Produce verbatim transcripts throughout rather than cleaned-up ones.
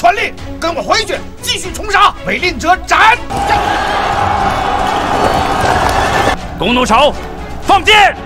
传令，跟我回去，继续冲杀！违令者斩！弓弩手，放箭！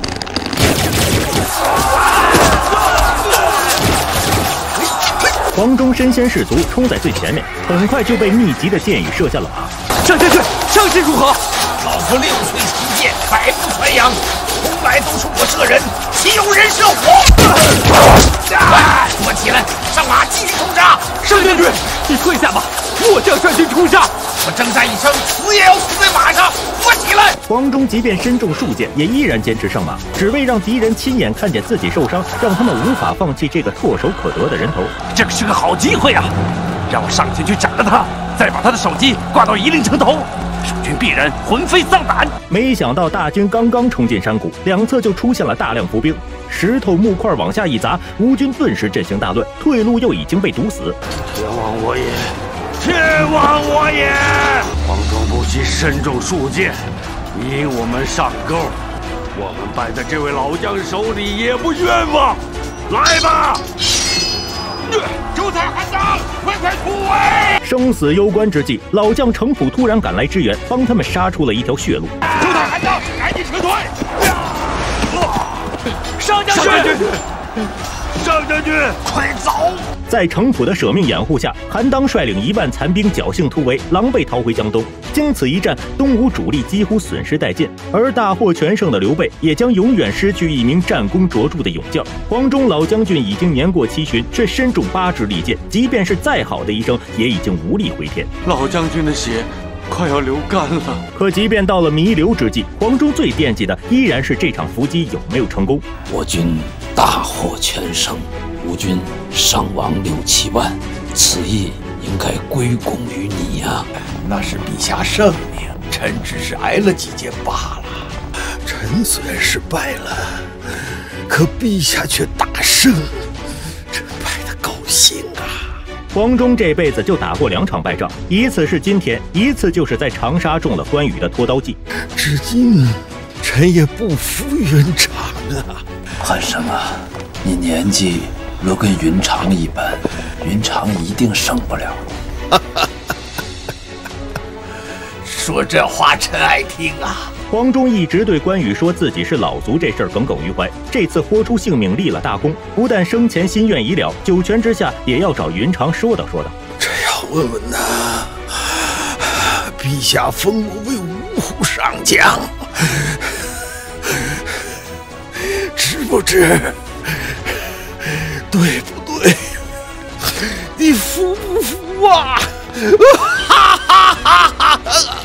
黄忠身先士卒，冲在最前面，很快就被密集的箭雨射下了马。 上前去，上箭如何？老夫六岁起箭，百步穿杨，从来都是我射人，岂有人射我？啊！躲起来，上马继续冲杀！ 上将军，你退下吧，末将率军冲杀。 我征战一生，死也要死在马上！躲起来！ 黄忠即便身中数箭，也依然坚持上马，只为让敌人亲眼看见自己受伤，让他们无法放弃这个唾手可得的人头。 这个是个好机会啊！让我上前去斩了他，再把他的手机挂到夷陵城头，守军必然魂飞丧胆。 没想到大军刚刚冲进山谷，两侧就出现了大量伏兵，石头木块往下一砸，吴军顿时阵型大乱，退路又已经被堵死。 天亡我也！天亡我也！黄忠不惜身中数箭，引我们上钩，我们败在这位老将手里也不冤枉。来吧！朱太韩长，快快突围！ 生死攸关之际，老将程普突然赶来支援，帮他们杀出了一条血路。 朱太韩长，赶紧撤退！ 上将军， 上将军，快走！ 在程普的舍命掩护下，韩当率领一万残兵侥幸突围，狼狈逃回江东。经此一战，东吴主力几乎损失殆尽，而大获全胜的刘备也将永远失去一名战功卓著的勇将。黄忠老将军已经年过七旬，却身中八支利箭，即便是再好的医生，也已经无力回天。 老将军的血快要流干了。 可即便到了弥留之际，黄忠最惦记的依然是这场伏击有没有成功。 我军大获全胜，吴军伤亡六七万，此役应该归功于你呀、啊！ 那是陛下圣明，臣只是挨了几箭罢了。臣虽然是败了，可陛下却大胜，这败得高兴啊！ 黄忠这辈子就打过两场败仗，一次是今天，一次就是在长沙中了关羽的拖刀计。 至今，臣也不服云长啊！ 汉升啊，你年纪若跟云长一般，云长一定胜不了你。 说这话臣爱听啊！ 黄忠一直对关羽说自己是老卒这事儿耿耿于怀，这次豁出性命立了大功，不但生前心愿已了，九泉之下也要找云长说道说道。 这要问问呐，陛下封我为五虎上将，知不知？对不对？你服不服啊？哈哈哈哈！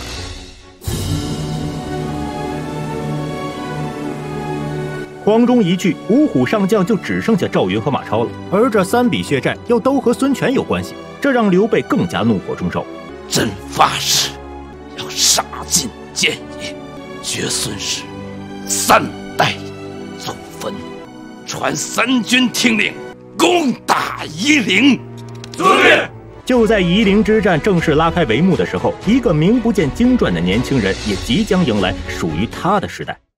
黄忠一去，五虎上将就只剩下赵云和马超了，而这三笔血债又都和孙权有关系，这让刘备更加怒火中烧。 朕发誓要杀尽奸野，绝孙氏三代祖坟，传三军听令，攻打夷陵。 遵命。 就在夷陵之战正式拉开帷幕的时候，一个名不见经传的年轻人也即将迎来属于他的时代。